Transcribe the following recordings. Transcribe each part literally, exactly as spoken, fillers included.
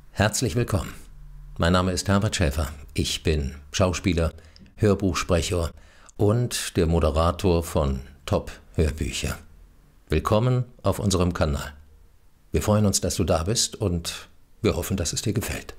Herzlich willkommen. Mein Name ist Herbert Schäfer. Ich bin Schauspieler, Hörbuchsprecher und der Moderator von Top Hörbücher. Willkommen auf unserem Kanal. Wir freuen uns, dass du da bist und wir hoffen, dass es dir gefällt.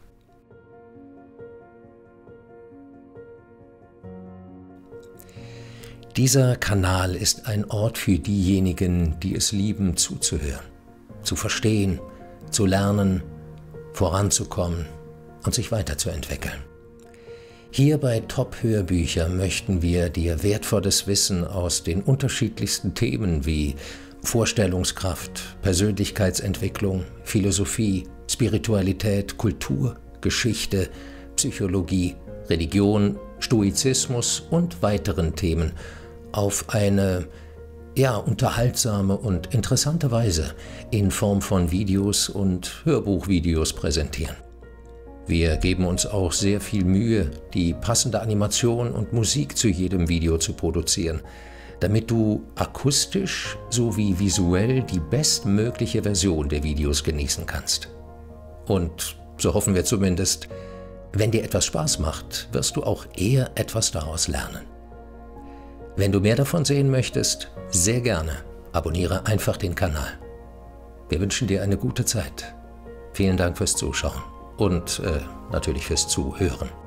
Dieser Kanal ist ein Ort für diejenigen, die es lieben, zuzuhören, zu verstehen, zu lernen, voranzukommen und sich weiterzuentwickeln. Hier bei Top Hörbücher möchten wir dir wertvolles Wissen aus den unterschiedlichsten Themen wie Vorstellungskraft, Persönlichkeitsentwicklung, Philosophie, Spiritualität, Kultur, Geschichte, Psychologie, Religion, Stoizismus und weiteren Themen auf eine ja, unterhaltsame und interessante Weise in Form von Videos und Hörbuchvideos präsentieren. Wir geben uns auch sehr viel Mühe, die passende Animation und Musik zu jedem Video zu produzieren, damit du akustisch sowie visuell die bestmögliche Version der Videos genießen kannst. Und so hoffen wir zumindest, wenn dir etwas Spaß macht, wirst du auch eher etwas daraus lernen. Wenn du mehr davon sehen möchtest, sehr gerne abonniere einfach den Kanal. Wir wünschen dir eine gute Zeit. Vielen Dank fürs Zuschauen und äh, natürlich fürs Zuhören.